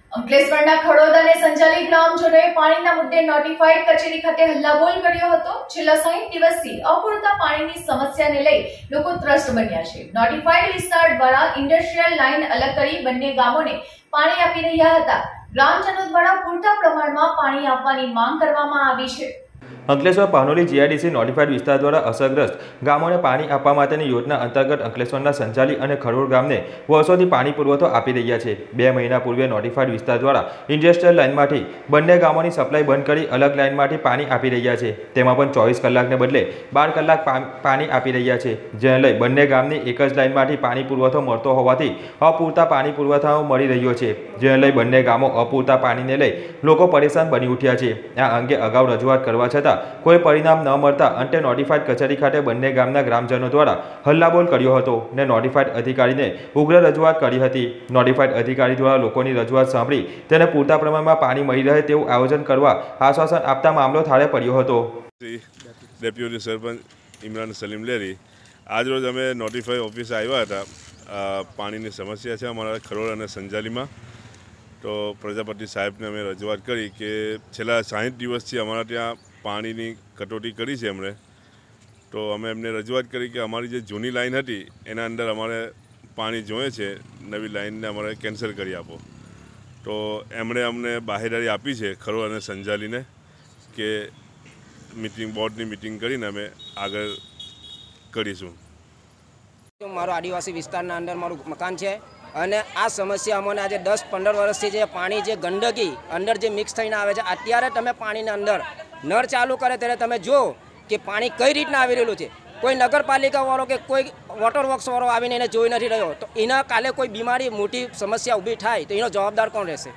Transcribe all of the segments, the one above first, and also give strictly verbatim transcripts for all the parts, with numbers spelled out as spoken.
અંકલેશ્વરના ખડોદ અને સંચાલી ગ્રામજનોએ પાણીના મુદ્દે નોટિફાઈડ કચેરી ખાતે હલ્લાબોલ કર્યો હતો। છેલ્લા સાહીઠ દિવસથી અપૂરતા પાણીની સમસ્યાને લઈ લોકો ત્રસ્ત બન્યા છે। નોટિફાઈડ વિસ્તાર દ્વારા ઇન્ડસ્ટ્રીયલ લાઇન અલગ કરી બંને ગામોને પાણી આપી રહ્યા હતા। ગ્રામજનો દ્વારા પૂરતા પ્રમાણમાં પાણી આપવાની માંગ કરવામાં આવી છે। અંકલેશ્વર પાનોલી જીઆઈડીસી નોટિફાઈડ વિસ્તાર દ્વારા અસરગ્રસ્ત ગામોને પાણી આપવા માટેની યોજના અંતર્ગત અંકલેશ્વરના સંચાલી અને ખડોળ ગામને વર્ષોથી પાણી પુરવઠો આપી રહ્યા છે। બે મહિના પૂર્વે નોટિફાઈડ વિસ્તાર દ્વારા ઇન્ડસ્ટ્રીયલ લાઇનમાંથી બંને ગામોની સપ્લાય બંધ કરી અલગ લાઇનમાંથી પાણી આપી રહ્યા છે। તેમાં પણ ચોવીસ કલાકને બદલે બાર કલાક પાણી આપી રહ્યા છે, જેને લઈ બંને ગામની એક જ લાઇનમાંથી પાણી પુરવઠો મળતો હોવાથી અપૂરતા પાણી પુરવઠો મળી રહ્યો છે, જેને લઈ બંને ગામો અપૂરતા પાણીને લઈ લોકો પરેશાન બની ઉઠ્યા છે। આ અંગે અગાઉ રજૂઆત કરવા છતાં કોઈ પરિણામ ન મળતા અંતે નોટિફાઈડ કચેરી ખાતે બંને ગામના ગ્રામજનો દ્વારા હલ્લાબોલ કર્યો હતો ને નોટિફાઈડ અધિકારીને ઉગ્ર રજૂઆત કરી હતી। નોટિફાઈડ અધિકારી દ્વારા લોકોની રજૂઆત સાંભળી તેને પૂરતા પ્રમાણમાં પાણી મળી રહે તેવું આયોજન કરવા આશ્વાસન આપતા મામલો થાળે પડ્યો હતો। ડેપ્યુટી સરપંચ ઇમરાન સલીમ લેરી આજરોજ અમે નોટિફાઈડ ઓફિસે આવ્યા હતા। પાણીની સમસ્યા છે અમારા ખરોડ અને સંજાલીમાં। તો પ્રજાપતિ સાહેબને અમે રજૂઆત કરી કે છેલ્લા સાહીઠ દિવસથી અમારા ત્યાં પાણીની કટોટી કરી છે એમણે। તો અમે એમને રજૂઆત કરી કે અમારી જે જૂની લાઈન હતી એના અંદર અમારે પાણી જોઈએ છે, નવી લાઈનને અમારે કેન્સલ કરી આપો। તો એમણે અમને બાહેધરી આપી છે ખરોડ અને સંજાલીને કે મીટિંગ બોર્ડની મીટિંગ કરીને અમે આગળ કરીશું। મારો આદિવાસી વિસ્તારના અંદર મારું મકાન છે અને આ સમસ્યા અમને આજે દસ પંદર વર્ષથી જે પાણી જે ગંદકી અંદર જે મિક્સ થઈને આવે છે, અત્યારે તમે પાણીના અંદર નળ ચાલુ કરે ત્યારે તમે જો કે પાણી કઈ રીતના આવી રહેલું છે। કોઈ નગરપાલિકાવાળો કે કોઈ વોટર વર્ક્સવાળો આવીને એને જોઈ નથી રહ્યો, તો એના કાલે કોઈ બીમારી મોટી સમસ્યા ઊભી થાય તો એનો જવાબદાર કોણ રહેશે?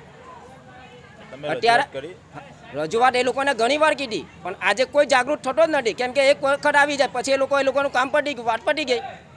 અત્યારે રજૂઆત એ લોકોને ઘણી વાર કીધી પણ આજે કોઈ જાગૃત થતો જ નથી, કેમ કે એક વખત આવી જાય પછી એ લોકો એ લોકોનું કામ પતી ગયું, વાત પતી ગઈ।